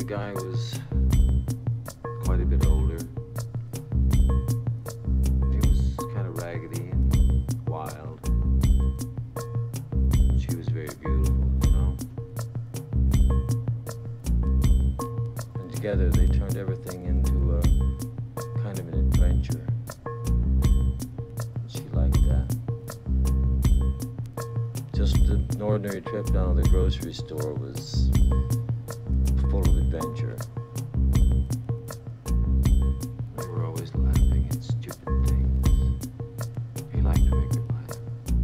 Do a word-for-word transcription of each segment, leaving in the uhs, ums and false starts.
guy was quite a bit older. He was kind of raggedy and wild. She was very beautiful, you know. And together they turned everything into a kind of an adventure. She liked that. Just an ordinary trip down to the grocery store was full of adventure. We were always laughing at stupid things. He liked to make her laugh.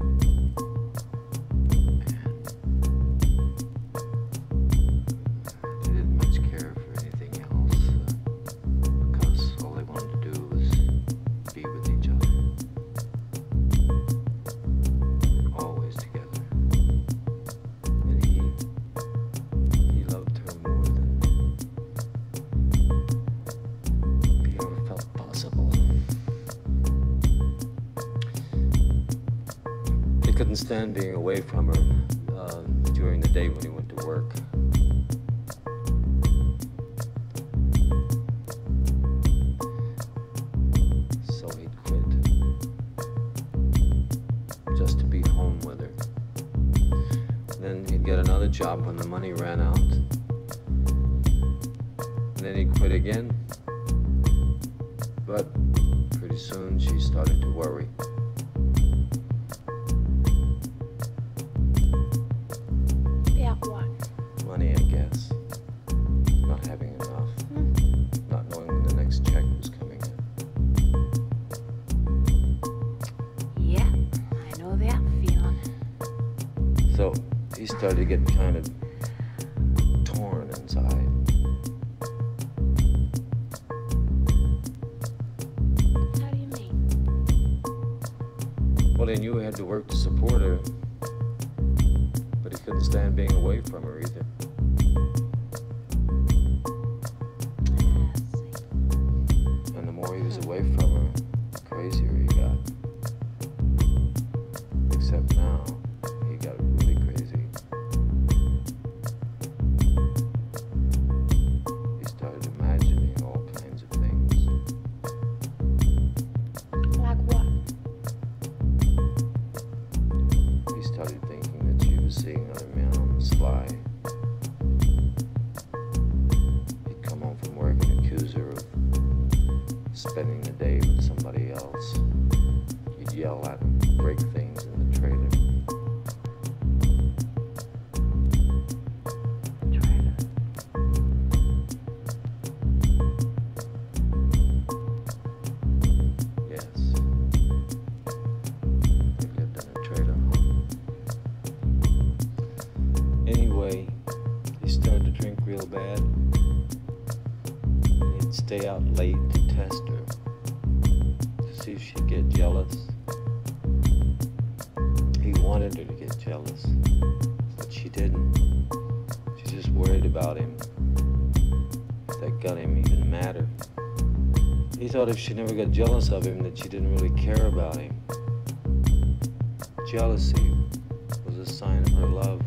And they didn't much care for anything else uh, because all they wanted to do was be with each other. Always together. And he he loved her more than he ever felt possible. He couldn't stand being away from her uh, during the day when he went to work. So he'd quit just to be home with her. Then he'd get another job when the money ran out. And then he'd quit again. But pretty soon she started to worry. About what? Money, I guess. Not having enough. Not knowing when the next check was coming in. Yeah, I know that feeling. So he started to get kind of torn inside. How do you mean? Well, he knew he had to work to support her, but he couldn't stand being away from her either. I see. And the more he was away from her, the crazier he got. Except now, he got really crazy. He started imagining all kinds of things. Like what? He started thinking that she was seeing other men on the sly. He'd come home from work and accuse her of spending the day with somebody else. He'd yell at him, break things in the trailer. Trailer. Yes. They lived in a trailer home. Anyway, he started to drink real bad. He'd stay out late to test her, to see if she'd get jealous. He wanted her to get jealous, but she didn't. She just worried about him. If that got him even madder. He thought if she never got jealous of him, that she didn't really care about him. Jealousy was a sign of her love.